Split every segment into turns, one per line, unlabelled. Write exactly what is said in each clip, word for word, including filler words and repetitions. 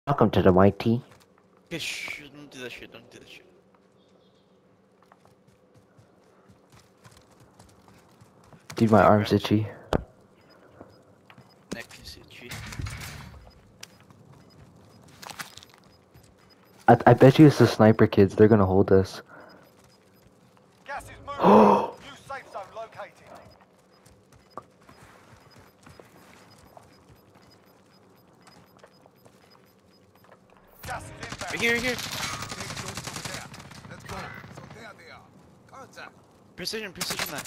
Welcome to the Y T.
Okay, shh, don't do that shit, don't do that shit.
Dude, my
Neck
arm's
wraps.
itchy.
Neck is itchy.
I, I bet you it's the sniper kids. They're gonna hold us.
Gas is moving. New safe zone located. Gas is inbound.
Right here, here.
Let's go. So there they are. Contact.
Precision, precision that.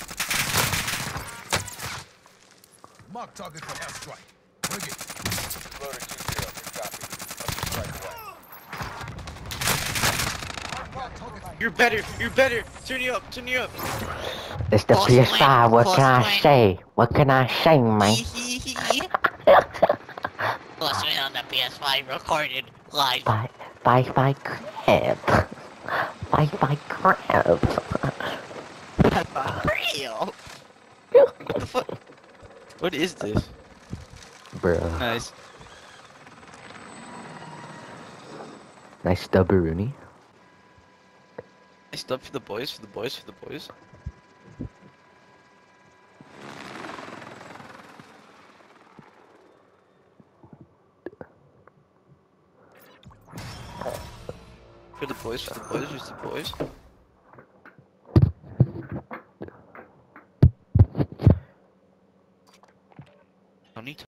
Mark target for airstrike. Bring it. Loader two zero. Good copy. Strike away.
You're better, you're better. Turn you up, turn you up.
It's the
Close
P S five.
win,
What
close
can I
win.
say? What can I say, man?
Plus win on the P S five recorded live.
Bye, bye, bye, crap. Bye, bye, crap.
Real. What the fuck? What is this?
Bruh.
Nice.
Nice stubboroonie.
Nice stuff for the boys, for the boys, for the boys. For the boys, for the boys, just the boys.